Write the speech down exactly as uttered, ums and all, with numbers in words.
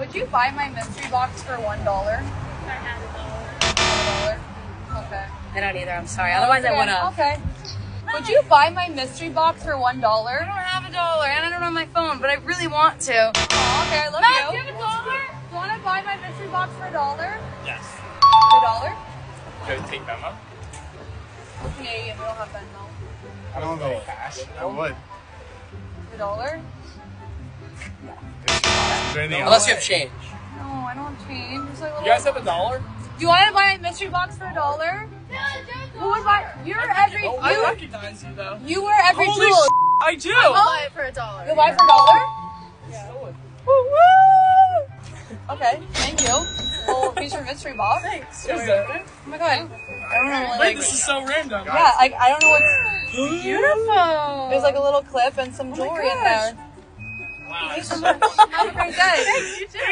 Would you buy my mystery box for one dollar? If I had a dollar. One dollar? Okay. I don't either, I'm sorry. Otherwise okay. I would have. Okay. Would you buy my mystery box for one dollar? I don't have a dollar and I don't have my phone, but I really want to. Oh, okay, I love Matt, you. do you have a dollar? Do you want to buy my mystery box for a dollar? Yes. For a dollar? Can I take Venmo? Canadian, we don't have Venmo. I don't know cash. I would. For a dollar? Is there anything Unless else? you have change. No, I don't have change. Just like a You guys little... have a dollar? Do you want to buy a mystery box for a dollar? Who would buy? You're every. Oh, I You, recognize you though. you were every Holy tool. sh I do! I'll buy it for a dollar. You'll buy it for a dollar? Yeah. Woo woo! Okay, thank you. Well, here's your mystery box. Thanks. Is that? Oh my god. I don't know. Wait, Like, this is so random. yeah, I, I don't know what's. Beautiful. There's like a little clip and some jewelry in there. Wow. Have a great day. You too.